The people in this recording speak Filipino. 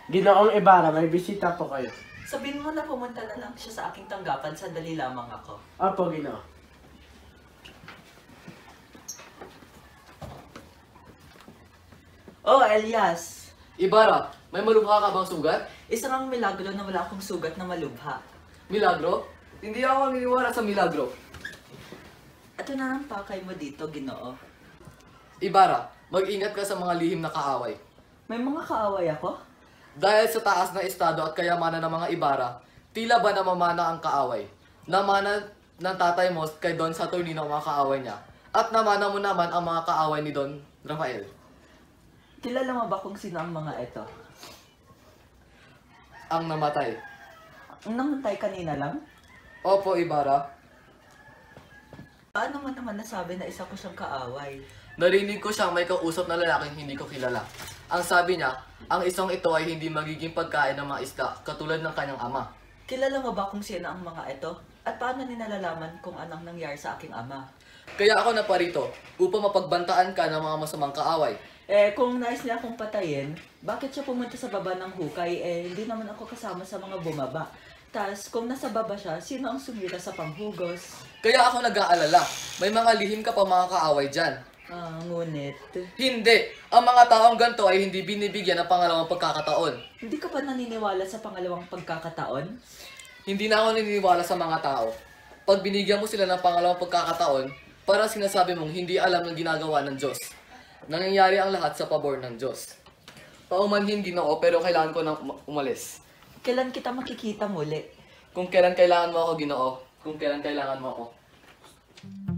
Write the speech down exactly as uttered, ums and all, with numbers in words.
Ginoong Ibarra, may bisita po kayo. Sabihin mo na pumunta na lang siya sa aking tanggapan, sandali lamang ako. Opo, Ginoo. Oh, Elias! Ibarra, may malubha ka bang sugat? Isang ang milagro na wala akong sugat na malubha. Milagro? Hindi ako naniniwala sa milagro. Ito na ang pakay mo dito, Ginoo. Ibarra, mag-ingat ka sa mga lihim na kaaway. May mga kaaway ako? Dahil sa taas na estado at kayamanan ng mga Ibarra, tila ba namamana ang kaaway? Namana ng tatay mo kay Don Saturnino ang mga kaaway niya. At namana mo naman ang mga kaaway ni Don Rafael. Kilala mo ba kung sino ang mga ito? Ang namatay. Ang namatay kanina lang? Opo, Ibarra. Paano mo naman nasabi na isa ko siyang kaaway? Narinig ko siyang may kausap na lalaking hindi ko kilala. Ang sabi niya, ang isang ito ay hindi magiging pagkain ng mga isda, katulad ng kanyang ama. Kilala mo ba kung sino ang mga ito? At paano ninalalaman kung anong nangyari sa aking ama? Kaya ako naparito, upang mapagbantaan ka ng mga masamang kaaway. Eh, kung nais niya akong patayin, bakit siya pumunta sa baba ng hukay? Eh, hindi naman ako kasama sa mga bumaba. Tas, kung nasa baba siya, sino ang sumira sa panghugos? Kaya ako nag-aalala, may mga lihim ka pa mga kaaway dyan. Ah, ngunit... Hindi! Ang mga taong ganito ay hindi binibigyan ng pangalawang pagkakataon. Hindi ka pa naniniwala sa pangalawang pagkakataon? Hindi na ako naniniwala sa mga tao. Pag binigyan mo sila ng pangalawang pagkakataon, para sinasabi mong hindi alam ng ginagawa ng Diyos. Nangyayari ang lahat sa pabor ng Diyos. Paumanhin Ginoo, pero kailangan ko nang um- umalis. Kailan kita makikita muli? Kung kailan kailangan mo ako, Ginoo. Kung kailan kailangan mo ako.